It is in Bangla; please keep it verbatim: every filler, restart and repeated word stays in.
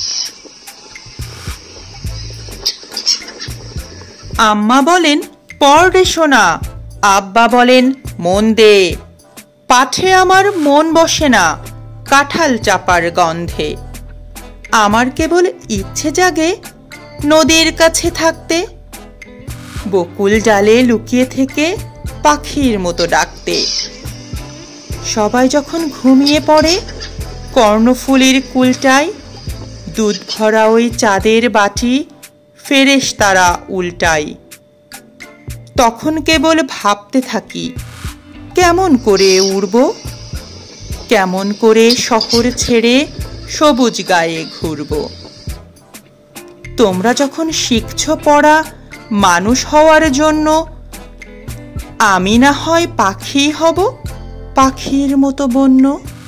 আম্মা বলেন পড় রে সোনা, আব্বা বলেন মন দে, পাঠে আমার মন বসে না কাঁঠাল চাপার গন্ধে। আমার কেবল ইচ্ছে জাগে নদীর কাছে থাকতে, বকুল ডালে লুকিয়ে থেকে পাখির মতো ডাকতে। সবাই যখন ঘুমিয়ে পড়ে কর্ণফুলীর কুলটায়, দুধ ভরা ওই চাঁদের বাটি ফেরেশতারা উল্টায়। তখন কেবল ভাবতে থাকি কেমন করে উড়ব, কেমন করে শহর ছেড়ে সবুজ গায়ে ঘুরব। তোমরা যখন শিখছ পড়া মানুষ হওয়ার জন্য, আমি না হয় পাখি হব পাখির মতো বন্য।